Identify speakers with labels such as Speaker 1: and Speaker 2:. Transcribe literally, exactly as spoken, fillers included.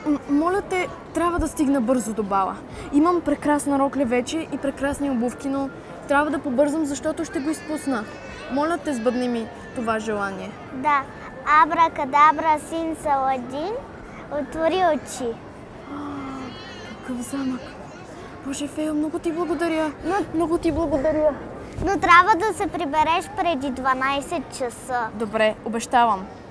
Speaker 1: М моля те, трябва да стигна бързо до бала. Имам прекрасна рокля вече и прекрасни обувки, но трябва да побързам, защото ще го изпусна. Моля те, сбъдни ми това желание.
Speaker 2: Да. Абракадабра, син Саладин, отвори очи.
Speaker 1: Какъв замък. Боже, Фея, много ти благодаря. Но... Много ти благодаря.
Speaker 2: Но трябва да се прибереш преди дванайсет часа.
Speaker 1: Добре, обещавам.